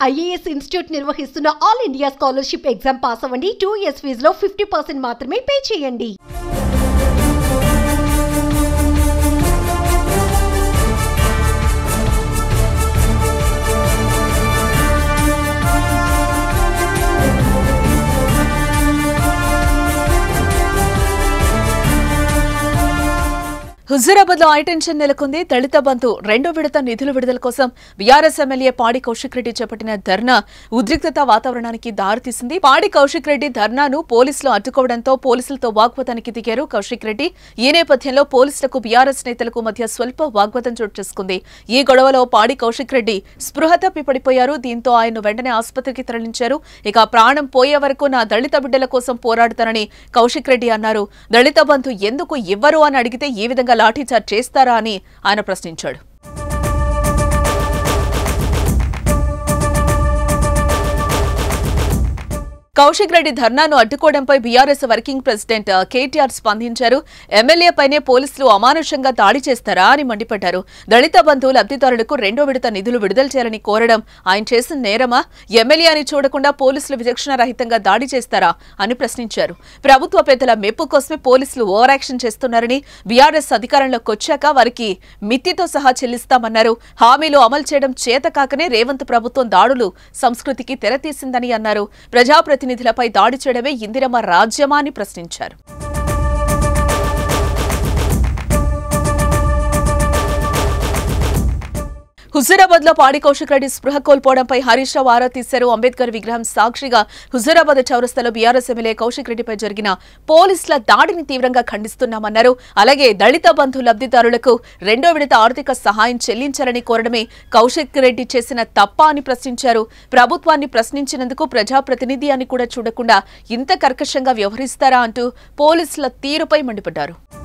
IAS institute నిర్వహిస్తున్న all India scholarship exam pass అవ్వండి. 2 years ఫీజులో 50% మాత్రమే పే చేయండి. హుజూరాబాద్ లో హైటెన్షన్ నెలకొంది. దళిత బంధు రెండో విడత నిధుల విడుదల కోసం BRS MLA పాడి కౌశిక్ రెడ్డి చేపట్టిన ధర్నా ఉద్రిక్తత వాతావరణానికి దారితీసింది. పాడి కౌశిక్ రెడ్డి ధర్నాను పోలీసులు అడ్డుకోవడంతో పోలీసులతో వాగ్వాదానికి దిగారు కౌశిక్ రెడ్డి. ఈ నేపథ్యంలో పోలీసులకు BRS నేతలకు మధ్య స్వల్ప వాగ్వాదం చోటు చేసుకుంది. ఈ గొడవలో పాడి కౌశిక్ రెడ్డి స్పృహ తప్పి పడిపోయారు. దీంతో ఆయన్ను వెంటనే ఆసుపత్రికి తరలించారు. ఇక ప్రాణం పోయే వరకు నా దళిత బిడ్డల కోసం పోరాడతానని కౌశిక్ రెడ్డి అన్నారు. దళిత బంధు ఎందుకు ఇవ్వరు అని అడిగితే ఈ విధంగా లాఠీచార్జ్ చేస్తారా అని ఆయన ప్రశ్నించాడు. కౌశిక్ రెడ్డి ధర్నాను అడ్డుకోవడంపై BRS వర్కింగ్ ప్రెసిడెంట్ KTR స్పందించారు. MLA పైనే పోలీసులు అమానుషంగా దాడి చేస్తారా అని మండిపడ్డారు. దళిత బంధు లబ్ధిదారులకు రెండో విడత నిధులు విడుదల చేయాలని కోరడం ఆయన చేసిన నేరమా? MLA అని చూడకుండా పోలీసులు విచక్షణ రహితంగా దాడి చేస్తారా అని ప్రశ్నించారు. ప్రభుత్వ పెద్దల మెప్పు కోసమే పోలీసులు ఓవర్ యాక్షన్ చేస్తున్నారని, BRS అధికారంలోకి వచ్చాక వారికి మిత్తితో సహా చెల్లిస్తామన్నారు. హామీలు అమలు చేయడం చేతకాకనే రేవంత్ ప్రభుత్వం దాడులు సంస్కృతికి తెరతీసిందని అన్నారు. ప్రతినిధులపై దాడి చేయడమే ఇందిరమ్మ రాజ్యమా అని ప్రశ్నించారు. హుజూరాబాద్ లో పాడి కౌశిక్ రెడ్డి స్పృహ కోల్పోవడంపై హరీష్ రావు ఆరా తీశారు. అంబేద్కర్ విగ్రహం సాక్షిగా హుజూరాబాద్ చౌరస్తాలో BRS MLA కౌశిక్ రెడ్డిపై జరిగిన పోలీసుల దాడిని తీవ్రంగా ఖండిస్తున్నామన్నారు. అలాగే దళిత బంధు లబ్ధిదారులకు రెండో విడత ఆర్థిక సహాయం చెల్లించాలని కోరడమే కౌశిక్ రెడ్డి చేసిన తప్ప అని ప్రశ్నించారు. ప్రభుత్వాన్ని ప్రశ్నించినందుకు ప్రజాప్రతినిధి అని కూడా చూడకుండా ఇంత కర్కశంగా వ్యవహరిస్తారా అంటూ పోలీసుల తీరుపై మండిపడ్డారు.